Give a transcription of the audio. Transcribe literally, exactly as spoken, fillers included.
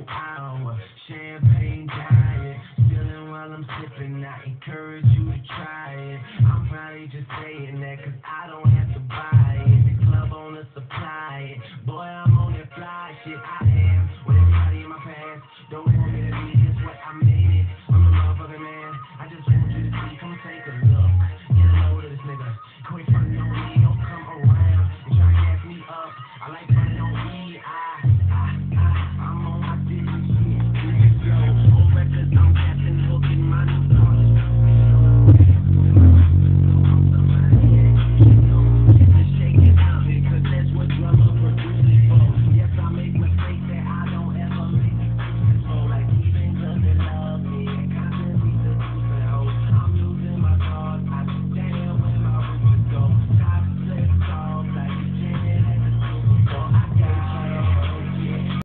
whole hour. Champagne diet, feeling while I'm sipping. I encourage you to try it.